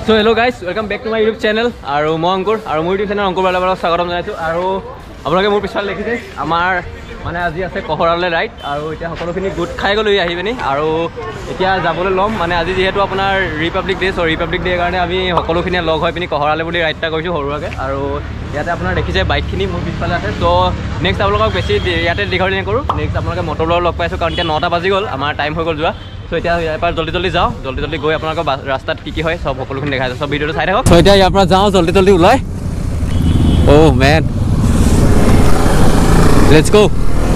So hello guys, welcome back to my YouTube channel. আৰু মই অংকুৰ আৰু মোৰ YouTube channel অংকুৰ বালাবালক স্বাগতম জনাইছো আৰু আপোনালোকে মোৰ পিছফালে দেখিছে আমাৰ মানে আজি আছে কহৰালৈ ৰাইড আৰু এতিয়া সকলোখিনি গোট খাই গ'লো আহি পিনি আৰু এতিয়া যাবলৈ ল'ম মানে আজি যিহেতু আপোনাৰ republic day show' republic day কাৰণে আমি সকলোখিনিয়ে লগ হৈ পিনি কহৰালৈ বুলি ৰাইড এটা কৰিছোঁ সৰুৱাকৈ আৰু ইয়াতে আপোনাৰ দেখিছে বাইকখিনি মোৰ পিছফালে আছে চ' নেক্সট আপোনালোকক বেছি ইয়াতে দীঘলীয়া নকৰোঁ নেক্সট আপোনালোকে মটৰৰ লগ পাইছোঁ কাৰণ এতিয়া 9টা বাজি গ'ল আমাৰ টাইম হৈ গ'ল যোৱা চ' এতিয়া ইয়াৰ পৰা জল্দি যাওঁ জল্দি গৈ আপোনালোকৰ ৰাস্তাত কি হয় চব সকলোখিনি দেখাই আছে চব ভিডিঅ'টো চাই থাকক চ' এতিয়া ইয়াৰ পৰা যাওঁ জল্দি ওলাই অ' মেন লেটছ গো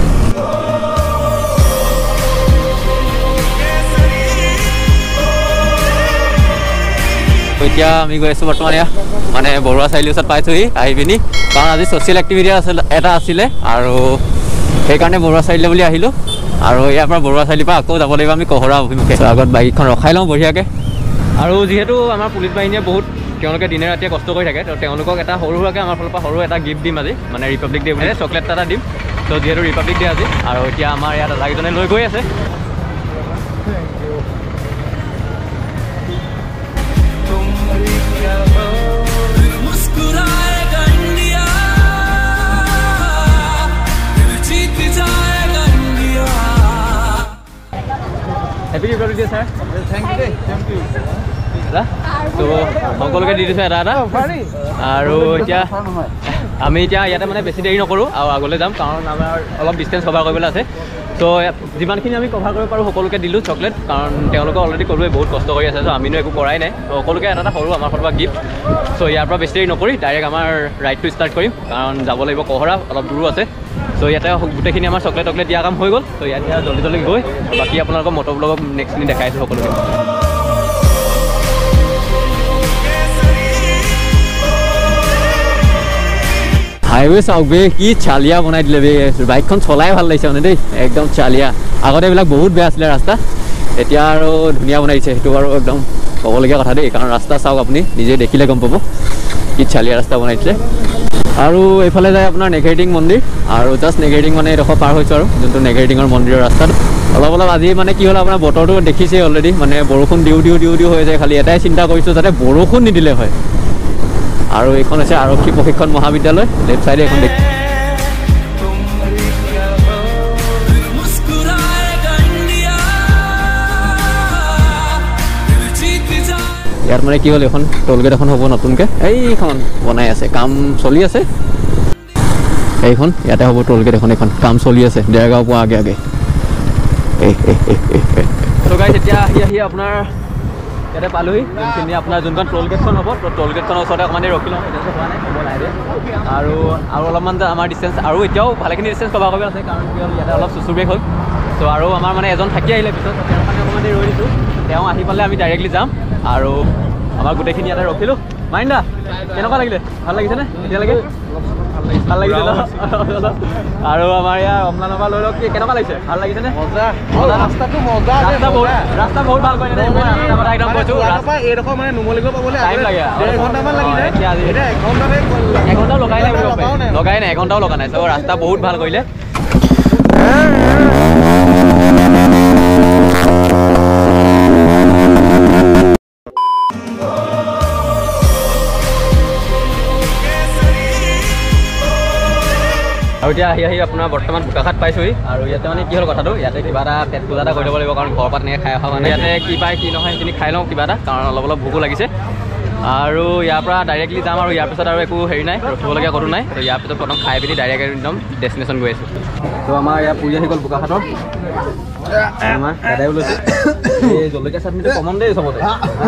এতিয়া আমি গৈ আছোঁ বৰ্তমান এয়া মানে বৰুৱা চাৰিআলিৰ ওচৰত পাইছোঁহি আহি পিনি কাৰণ আজি ছ'চিয়েল এক্টিভিটি এটা আছিলে আৰু সেইকাৰণে বৰুৱা চাৰিআলি বুলি আহিলোঁ আৰু ইয়াৰ পৰা বৰুৱা চাৰিআলিৰ পৰা আকৌ যাব লাগিব আমি কহৰা অভিমুখে আগত বাইকখন ৰখাই লওঁ বঢ়িয়াকৈ আৰু যিহেতু আমাৰ পুলিচ বাহিনীয়ে বহুত তেওঁলোকে দিনে ৰাতিয়ে কষ্ট কৰি থাকে তো তেওঁলোকক এটা সৰু সুৰাকৈ আমাৰ ফালৰ পৰা সৰু এটা গিফ্ট দিম আজি মানে ৰিপাব্লিক ডে বুলি চকলেট এটা দিম তো যিহেতু ৰিপাব্লিক ডে আজি আৰু এতিয়া আমাৰ ইয়াত দাদাকেইজনে লৈ গৈ আছে Happy Republic Day, sir. Thank you. তো সকলোকে দি দিছোঁ এটা আৰু এতিয়া আমি এতিয়া ইয়াতে মানে বেছি দেৰি নকৰোঁ আৰু আগলৈ যাম কাৰণ আমাৰ অলপ ডিষ্টেঞ্চ কভাৰ কৰিবলৈ আছে তো যিমানখিনি আমি কভাৰ কৰিব পাৰোঁ সকলোকে দিলোঁ চকলেট কাৰণ তেওঁলোকে অলৰেডি ক'লোৱে বহুত কষ্ট কৰি আছে চ' আমিনো একো কৰাই নাই তো সকলোকে এটা সৰু আমাৰ ফালৰ পৰা গিফ্ট চ' ইয়াৰ পৰা বেছি দেৰি নকৰি ডাইৰেক্ট আমাৰ ৰাইডটো ষ্টাৰ্ট কৰিম কাৰণ যাব লাগিব কহৰা অলপ দূৰো আছে চ' ইয়াতে গোটেইখিনি আমাৰ চকলেট দিয়া কাম হৈ গ'ল ত' ইয়াতে জল্দি গৈ বাকী আপোনালোকৰ মটৰ ব্লগত নেক্সটখিনি দেখাইছোঁ সকলোকে হাইৱে চাওক বে কি চালিয়া বনাই দিলে বে বাইকখন চলাই ভাল লাগিছে মানে দেই একদম চালিয়া আগতে এইবিলাক বহুত বেয়া আছিলে ৰাস্তা এতিয়া আৰু ধুনীয়া বনাই দিছে সেইটো আৰু একদম ক'বলগীয়া কথা দেই কাৰণ ৰাস্তা চাওক আপুনি নিজে দেখিলে গম পাব কি চালিয়া ৰাস্তা বনাই দিছে আৰু এইফালে যায় আপোনাৰ নেঘেৰিটিং মন্দিৰ আৰু জাষ্ট নেঘেৰিটিং মানে এডোখৰ পাৰ হৈছোঁ আৰু যোনটো নেঘেৰিটিঙৰ মন্দিৰৰ ৰাস্তাত অলপ আজি মানে কি হ'ল আপোনাৰ বতৰটো দেখিছেই অলৰেডি মানে বৰষুণ দিওঁ হৈ যায় খালি এটাই চিন্তা কৰিছোঁ যাতে বৰষুণ নিদিলে হয় আৰু এইখন হৈছে আৰক্ষী প্ৰশিক্ষণ মহাবিদ্যালয় লেফ্ট চাইডে এখন দেখি ইয়াত মানে কি হ'ল এখন টোলগেট এখন হ'ব নতুনকৈ এইখন বনাই আছে কাম চলি আছে এইখন ইয়াতে হ'ব টোলগেট এখন কাম চলি আছে ডেৰগাঁও পোৱা আগে তো গাইজ এতিয়া আহি আপোনাৰ ইয়াতে পালোহি যোনখিনি আপোনাৰ যোনখন টোলগেটখন হ'ব তো টোলগেটখনৰ ওচৰতে অকণমান ৰখি লওঁ এতিয়া হোৱা নাই হ'ব লাহে আৰু অলপমান আমাৰ ডিষ্টেঞ্চ আৰু এতিয়াও ভালেখিনি ডিষ্টেঞ্চ কভাৰ কৰিব আছে কাৰণ কি হ'ল ইয়াতে অলপ চুচুৰবেগ হ'ল চ' আৰু আমাৰ মানে এজন থাকি আহিলে পিছত তেওঁৰ কাৰণে অকণমান দেৰি ৰৈ দিছোঁ তেওঁ আহি পালে আমি ডাইৰেক্টলি যাম আৰু আমাৰ গোটেইখিনি ইয়াতে ৰখিলোঁ মাইণ্ডা কেনেকুৱা লাগিলে ভাল লাগিছেনে এতিয়ালৈকে ভাল লাগিছে আৰু আমাৰ ইয়াৰ অমলানৰ পৰা লৈ লওক কেনেকুৱা লাগিছে ভাল লাগিছেনে ৰাস্তা বহুত ভাল কৰিছে একদম কৈছোঁ এইডোখৰ মানে নুমলীগড় পাবলৈ টাইম লাগে এঘণ্টামান লাগি এঘণ্টাও লগাই নাই এঘণ্টাও লগা নাই চ' ৰাস্তা বহুত ভাল কৰিলে আৰু এতিয়া আহি আপোনাৰ বৰ্তমান বোকাখাট পাইছোঁহি আৰু ইয়াতে মানে কি হ'ল কথাটো ইয়াতে কিবা এটা পেট পূজা এটা কৰি ল'ব লাগিব কাৰণ ঘৰৰ পৰা তেনেকৈ খাই অহা মানে ইয়াতে কি পায় কি নহয় সেইখিনি খাই লওঁ কিবা এটা কাৰণ অলপ ভোকো লাগিছে আৰু ইয়াৰ পৰা ডাইৰেক্টলি যাম আৰু ইয়াৰ পিছত আৰু একো হেৰি নাই ৰখিবলগীয়া ক'তো নাই তো ইয়াৰ পিছত প্ৰথম খাই পিনি ডাইৰেক্ট একদম ডেষ্টিনেশ্যন গৈ আছোঁ তো আমাৰ ইয়াৰ পুৰি আহি গ'ল বোকাখাটৰ আমাৰ দাদাই ওলাইছে এই জলকীয়া চাটনিটো কমন দেই চবতে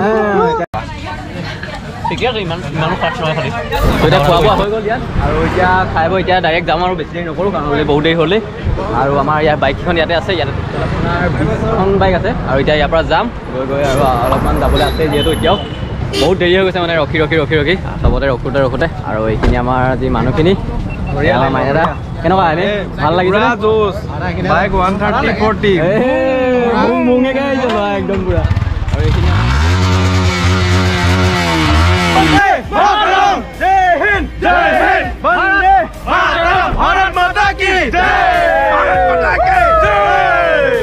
ঠিকে আছে ইমানো খৰচ নহয় খালি এতিয়া খোৱা বোৱা হৈ গ'ল ইয়াত আৰু এতিয়া খাই বৈ এতিয়া ডাইৰেক্ট যাম আৰু বেছি দেৰি নকৰোঁ কাৰণ বহুত দেৰি হ'লেই আৰু আমাৰ ইয়াৰ বাইককেইখন ইয়াতে আছে ইয়াতে আপোনাৰ 20খন বাইক আছে আৰু এতিয়া ইয়াৰ পৰা যাম গৈ আৰু অলপমান যাবলৈ আছে যিহেতু এতিয়াও বহুত দেৰি হৈ গৈছে মানে ৰখি চবতে ৰখোতে আৰু এইখিনি আমাৰ যি মানুহখিনি মাইনা কেনেকুৱা এনেই ভাল লাগিছে একদম পুৰা আৰু এইখিনি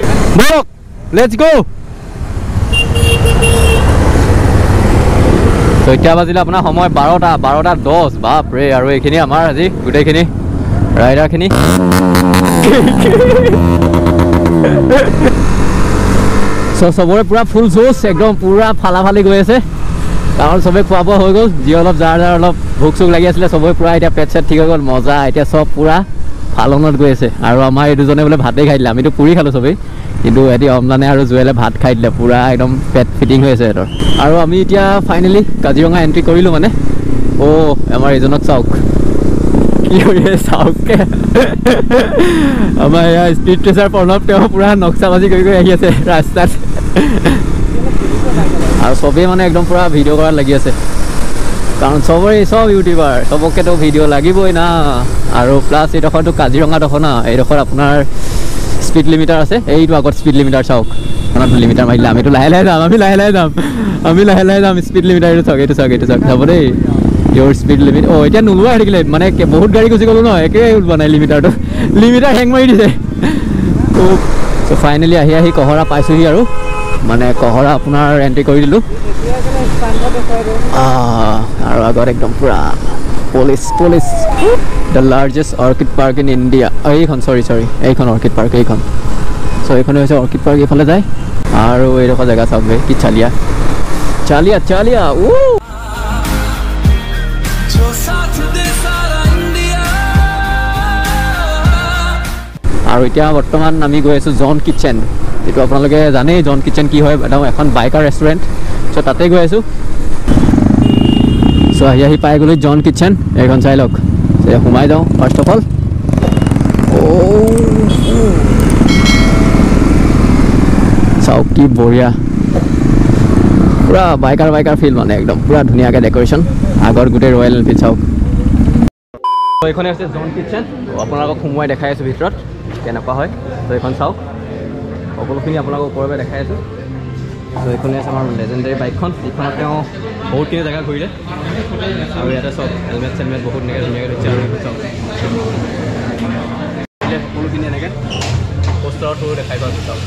Let's go. তো এতিয়া বাজিলে আপোনাৰ সময় 12:10 বাপৰে আৰু এইখিনি আমাৰ আজি গোটেইখিনি ৰাইডাৰখিনি চবৰে পুৰা ফুল জোচ একদম পুৰা ফালাফালি গৈ আছে কাৰণ চবেই খোৱা বোৱা হৈ গ'ল যি অলপ যাৰ অলপ ভোক চোক লাগি আছিলে চবৰে পুৰা এতিয়া পেট চেট ঠিক হৈ গ'ল মজা এতিয়া চব পুৰা ফালনত গৈ আছে আৰু আমাৰ এই দুজনে বোলে ভাতেই খাই দিলে আমিতো পুৰি খালোঁ চবেই কিন্তু এটি অমলানে আৰু জুৱেলে ভাত খাই দিলে পুৰা একদম পেট ফিটিং হৈ আছে সিহঁতৰ আৰু আমি এতিয়া ফাইনেলি কাজিৰঙা এণ্ট্ৰি কৰিলোঁ মানে আমাৰ এইজনক চাওক কি হৈ চাওকে আমাৰ এয়া স্পীড ট্ৰেচাৰ প্ৰণৱ তেওঁ পুৰা নক্সাবাজি কৰি আহি আছে ৰাস্তাত আৰু চবেই মানে একদম পুৰা ভিডিঅ' কৰাত লাগি আছে কাৰণ চবৰে চব ইউটিউবাৰ চবকেতো ভিডিঅ' লাগিবই না আৰু প্লাছ এইডোখৰটো কাজিৰঙাডোখৰ না এইডোখৰ আপোনাৰ স্পীড লিমিটাৰ আছে এইটো আগত স্পীড লিমিটাৰ চাওক আপোনাৰ লিমিটাৰ মাৰিলে আমিতো লাহে লাহে যাম স্পীড লিমিটাৰ এইটো চাওক চাব দেই ইয়ৰ স্পীড লিমিট এতিয়া নোলোৱা হৈ থাকিলে মানে বহুত গাড়ী গুচি গ'লো ন একে ওলোৱা নাই লিমিটাৰ হেং মাৰি দিছে চ' ফাইনেলি আহি কহৰা পাইছোঁহি আৰু মানে কহৰা আপোনাৰ এণ্ট্ৰি কৰি দিলোঁ আৰু আগত একদম পুৰা পুলিচ the largest orchid park in India এইখন চৰি এইখন অৰ্কিড পাৰ্ক এইখন চ' এইখনে হৈছে অৰ্কিড পাৰ্ক এইফালে যায় আৰু এইডোখৰ জেগা চাওক কি চালিয়া আৰু এতিয়া বৰ্তমান আমি গৈ আছোঁ জন কিটচেন এইটো আপোনালোকে জানেই জন কিটচেন কি হয় এখন বাইকাৰ ৰেষ্টুৰেণ্ট চ' তাতে গৈ আছোঁ চ' আহি পাই গ'লোঁ জন কিটচেন এইখন চাই লওক সোমাই যাওঁ ফাৰ্ষ্ট অফ অল চাওক কি বঢ়িয়া পুৰা বাইকাৰ ফিল মানে একদম পুৰা ধুনীয়াকৈ ডেক'ৰেশ্যন আগত গোটেই ৰয়েল এনফিল্ড চাওক এইখনে হৈছে জন কিটচেন আপোনালোকক সোমোৱাই দেখাই আছোঁ ভিতৰত কেনেকুৱা হয় তো এইখন চাওক সকলোখিনি আপোনালোকক ওপৰৰ পৰা দেখাই আছোঁ তো এইখনে আছে আমাৰ লেজেণ্ডাৰী বাইকখন যিখনত তেওঁ বহুতখিনি জেগা ঘূৰিলে আৰু ইয়াতে চব হেলমেট চেলমেট বহুত এনেকৈ ধুনীয়াকৈ দিছে আৰু এইখন চাওক সকলোখিনি এনেকৈ পোষ্টাৰৰ থ্ৰু দেখাই পাইছোঁ চাওক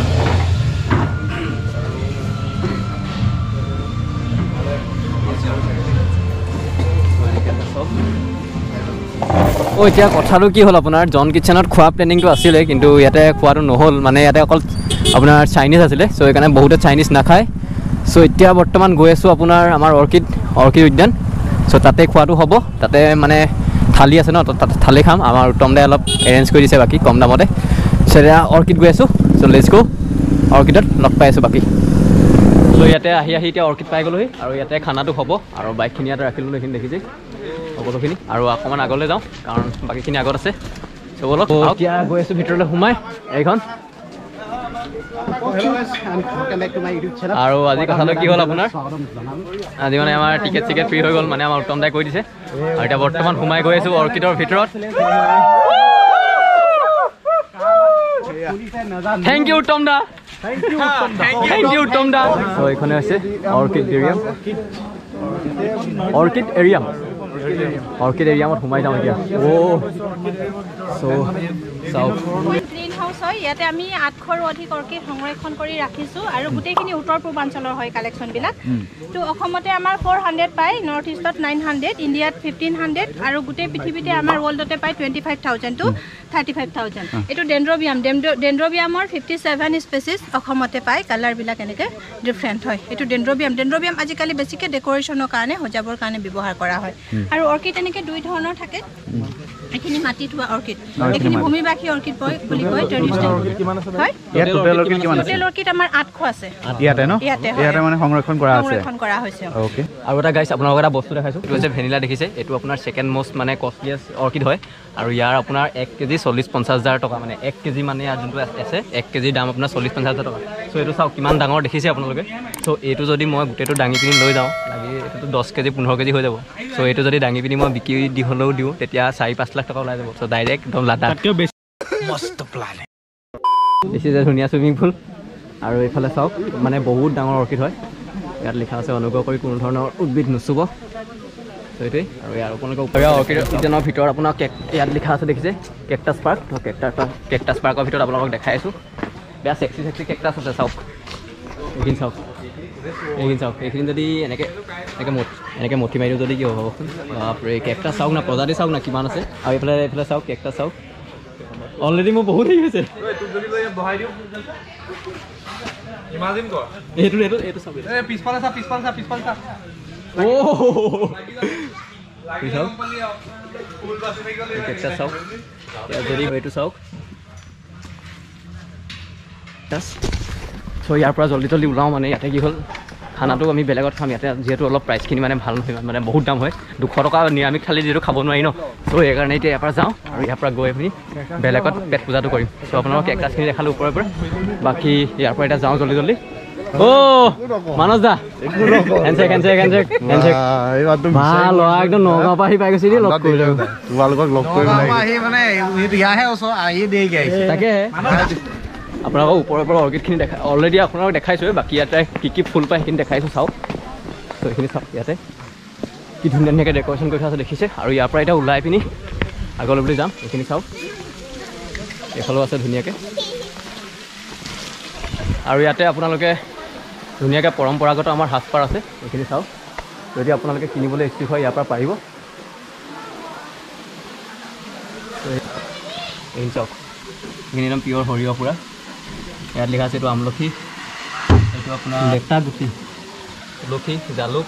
এতিয়া কথাটো কি হ'ল আপোনাৰ জন কিটচেনত খোৱা প্লেনিংটো আছিলে কিন্তু ইয়াতে খোৱাটো নহ'ল মানে ইয়াতে অকল আপোনাৰ চাইনিজ আছিলে চ' সেইকাৰণে বহুতে চাইনিজ নাখায় চ' এতিয়া বৰ্তমান গৈ আছোঁ আপোনাৰ আমাৰ অৰ্কিড উদ্যান চ' তাতে খোৱাটো হ'ব তাতে মানে থালি আছে ন তাতে থালি খাম আমাৰ উত্তম দাই অলপ এৰেঞ্জ কৰি দিছে বাকী কম দামতে চ' এতিয়া অৰ্কিড গৈ আছোঁ চ' লেটছ গো অৰ্কিডত লগ পাই আছোঁ বাকী চ' ইয়াতে আহি এতিয়া অৰ্কিড পাই গ'লোহি আৰু ইয়াতে খানাটো হ'ব আৰু বাইকখিনি ইয়াতে ৰাখিলোঁ এইখিনি দেখিছে সকলোখিনি আৰু অকণমান আগলৈ যাওঁ কাৰণ বাকীখিনি আগত আছে চ' বলক এতিয়া গৈ আছোঁ ভিতৰলৈ সোমাই এইখন আৰু আজি কথাটো কি হ'ল আপোনাৰ আজি মানে আমাৰ টিকেট চিকেট ফ্ৰী হৈ গ'ল মানে আমাৰ উত্তম দাই কৈ দিছে আৰু এতিয়া বৰ্তমান সোমাই গৈ আছোঁ অৰ্কিডৰ ভিতৰত থেংক ইউ উত্তম দা চ' এইখনে হৈছে অৰ্কিড এৰিয়ামত সোমাই যাওঁ এতিয়া গ্ৰীণ হাউচ হয় ইয়াতে আমি 800ৰো অধিক অৰ্কিড সংৰক্ষণ কৰি ৰাখিছোঁ আৰু গোটেইখিনি উত্তৰ পূৰ্বাঞ্চলৰ হয় কালেকশ্যনবিলাক তো অসমতে আমাৰ 400 পায় নৰ্থ ইষ্টত 900 ইণ্ডিয়াত 1500 আৰু গোটেই পৃথিৱীতে আমাৰ ৱৰ্ল্ডতে পায় 25,000 to 35,000 এইটো ডেণ্ড্ৰবিয়ামৰ 57 স্পেচিছ অসমতে পায় কালাৰবিলাক এনেকৈ ডিফাৰেণ্ট হয় এইটো ডেণ্ড্ৰবিয়াম আজিকালি বেছিকৈ ডেক'ৰেশ্যনৰ কাৰণে সজাবৰ কাৰণে ব্যৱহাৰ কৰা হয় আৰু অৰ্কিড এনেকৈ দুই ধৰণৰ থাকে এইখিনি মাটিত হোৱা অৰ্কিড এইখিনি ভূমিবাসী অৰ্কিড বুলি কয় টোটেল অৰ্কিড আমাৰ 800 আছে ইয়াতে মানে সংৰক্ষণ কৰা হৈছে ওকে আৰু এটা গাইছ আপোনালোকক এটা বস্তু দেখাইছোঁ এইটো হৈছে ভেনিলা দেখিছে এইটো আপোনাৰ ছেকেণ্ড মষ্ট মানে কষ্টলিয়েষ্ট অৰ্কিড হয় আৰু ইয়াৰ আপোনাৰ 1 কেজি 40-50,000 টকা মানে 1 কেজি মানে ইয়াৰ যোনটো আছে 1 কেজিৰ দাম আপোনাৰ 40-50,000 টকা চ' এইটো চাওক কিমান ডাঙৰ দেখিছে আপোনালোকে চ' এইটো যদি মই গোটেইটো দাঙি পিনি লৈ যাওঁ লাগি এইটোতো 10 কেজি 15 কেজি হৈ যাব চ' এইটো যদি দাঙি পিনি মই বিক্ৰী দি হ'লেও দিওঁ তেতিয়া 4-5 লাখ টকা ওলাই যাব চ' ডাইৰেক্ট একদম লাডাখ বেছি যে ধুনীয়া চুইমিং পুল আৰু এইফালে চাওক মানে বহুত ডাঙৰ অৰ্কিড হয় ইয়াত লিখা আছে অনুগ্ৰহ কৰি কোনো ধৰণৰ উদ্ভিদ নুচুব সেইটোৱে আৰু ইয়াৰ আপোনালোকৰ অৰ্কিড উদ্যানৰ ভিতৰত আপোনাৰ ইয়াত লিখা আছে দেখিছে কেকটাছ পাৰ্ক তো কেকটাছ পাৰ্কৰ ভিতৰত আপোনালোকক দেখাই আছোঁ বেয়া চেক্সি কেকটাছ আছে চাওক এইখিনি চাওক এইখিনি চাওক এইখিনি যদি এনেকৈ মঠি মাৰি দিওঁ যদি কি হ'ব বাপৰে কেকটা চাওক না প্ৰজাতি চাওক না কিমান আছে আৰু এইফালে চাওক কেকটা চাওক অলৰেডি মোৰ বহুত হেৰি হৈছে এইটো চাওক পিছফালে চা কেকটা চাওক যদি এইটো চাওক চ' ইয়াৰ পৰা জল্দি ওলাওঁ মানে ইয়াতে কি হ'ল খানাটো আমি বেলেগত খাম ইয়াতে যিহেতু অলপ প্ৰাইচখিনি মানে ভাল নহয় মানে বহুত দাম হয় 200 টকা নিৰামিষ খালি যিহেতু খাব নোৱাৰি ন চ' সেইকাৰণে এতিয়া ইয়াৰ পৰা যাওঁ আৰু ইয়াৰ পৰা গৈ আপুনি বেলেগত পেট পূজাটো কৰিম চ' আপোনালোকক কেকটাছখিনি দেখালোঁ ওপৰৰ পৰা বাকী ইয়াৰ পৰা এতিয়া যাওঁ জল্দি মানস দা হেণ্ডশেক ভাল ল'ৰা একদম নগাঁৱৰ পৰা আহি পাই গৈছে লগ কৰিলে তোমালোকক লগ কৰিব তাকে আপোনালোকক ওপৰৰ পৰা অৰ্কিডখিনি অলৰেডি আপোনালোকক দেখাইছোঁ বাকী ইয়াতে কি ফুল পায় সেইখিনি দেখাইছোঁ চাওক ত' এইখিনি চাওক ইয়াতে কি ধুনীয়াকৈ ডেক'ৰেশ্যন কৰি থোৱা আছে দেখিছে আৰু ইয়াৰ পৰা এতিয়া ওলাই পিনি আগলৈ বুলি যাম এইখিনি চাওক এইফালেও আছে ধুনীয়াকৈ আৰু ইয়াতে আপোনালোকে ধুনীয়াকৈ পৰম্পৰাগত আমাৰ সাজপাৰ আছে এইখিনি চাওক যদি আপোনালোকে কিনিবলৈ ইচ্ছুক হয় ইয়াৰ পৰা পাৰিব এইখিনি চাওক এইখিনি একদম পিয়ৰ সৰিয়হ পূৰা ইয়াত লিখা আছে এইটো আমলখি এইটো আপোনাৰ লেটা গুটি তুলসী জালুক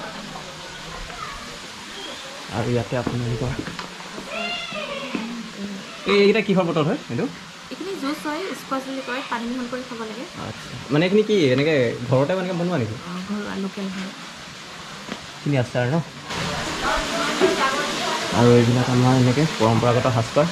আৰু ইয়াতে আপোনালোকৰ এইকেইটা কিহৰ বটল হয় এইটো এইখিনি জুচ হয় স্কোৱাচ বুলি কয় পানী মিহল কৰি খাব লাগে আচ্ছা মানে এইখিনি কি এনেকৈ ঘৰতে মানে বনোৱা নেকি ঘৰুৱা লোকেল হয় এইখিনি আচাৰ ন আৰু এইবিলাক আমাৰ এনেকৈ পৰম্পৰাগত সাজপাৰ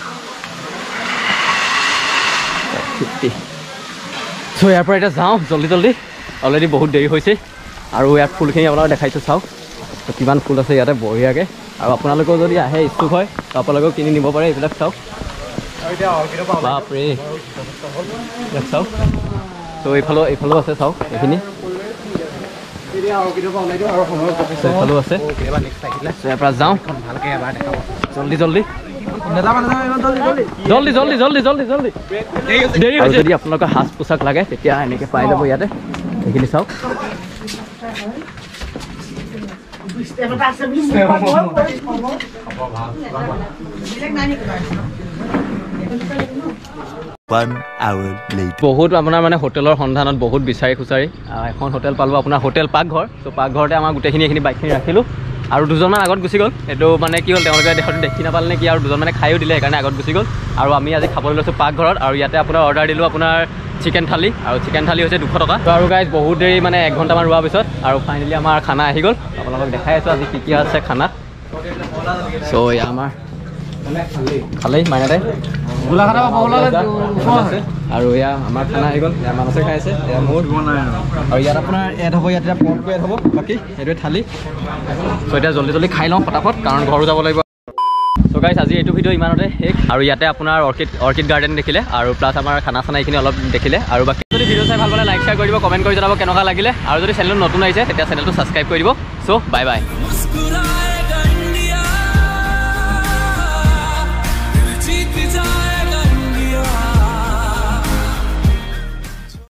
50 চ' ইয়াৰ পৰা এতিয়া যাওঁ জল্দি অলৰেডি বহুত দেৰি হৈছে আৰু ইয়াত ফুলখিনি আপোনালোকক দেখাইছোঁ চাওক কিমান ফুল আছে ইয়াতে বঢ়িয়াকৈ আৰু আপোনালোকেও যদি আহে ইচ্ছুক হয় আপোনালোকেও কিনি নিব পাৰে এইবিলাক চাওক বাপৰে ইয়াত চাওক ত' এইফালেও আছে চাওক এইখিনি এইফালেও আছে ইয়াৰ পৰা যাওঁ জল্দি দেৰি হৈছে যদি আপোনালোকৰ সাজ পোছাক লাগে তেতিয়া এনেকৈ পাই যাব ইয়াতে সেইখিনি চাওক বহুত আপোনাৰ মানে হোটেলৰ সন্ধানত বহুত বিচাৰি খুচাৰি এখন হোটেল পালোঁ আপোনাৰ হোটেল পাকঘৰ ত' পাকঘৰতে আমাৰ গোটেইখিনি এইখিনি বাইকখিনি ৰাখিলোঁ আৰু দুজনমান আগত গুচি গ'ল এইটো মানে কি হ'ল তেওঁলোকে দেখি নাপালে নেকি আৰু দুজনমানে খায়ো দিলে সেইকাৰণে আগত গুচি গ'ল আৰু আমি আজি খাবলৈ লৈছোঁ পাকঘৰত আৰু ইয়াতে আপোনাৰ অৰ্ডাৰ দিলোঁ আপোনাৰ চিকেন থালি আৰু চিকেন থালি হৈছে 200 টকা ত' আৰু গাইজ বহুত দেৰি মানে 1 ঘণ্টামান ৰোৱাৰ পিছত আৰু ফাইনেলি আমাৰ খানা আহি গ'ল আপোনালোকক দেখাই আছোঁ আজি কি আছে খানাত চ' এয়া আমাৰ খালেই মাইনাতে আৰু এয়া আমাৰ খানা আহি গ'ল এয়া মানছে খাই আছে এয়া মোৰ আৰু ইয়াত আপোনাৰ এড হ'ব ইয়াত এতিয়া পৰ্কটো এড হ'ব বাকী সেইটোৱে থালি চ' এতিয়া জল্দি খাই লওঁ ফটাফট কাৰণ ঘৰো যাব লাগিব চ' গাইজ আজি এইটো ভিডিঅ' ইমানতে শেষ আৰু ইয়াতে আপোনাৰ অৰ্কিড গাৰ্ডেন দেখিলে আৰু প্লাছ আমাৰ খানা এইখিনি অলপ দেখিলে আৰু বাকী যদি ভিডিঅ' চাই ভাল পালে লাইক শ্বেয়াৰ কৰি দিব কমেণ্ট কৰি জনাব কেনেকুৱা লাগিলে আৰু যদি চেনেলটো নতুন আহিছে তেতিয়া চেনেলটো ছাবস্ক্ৰাইব কৰি দিব চ' বাই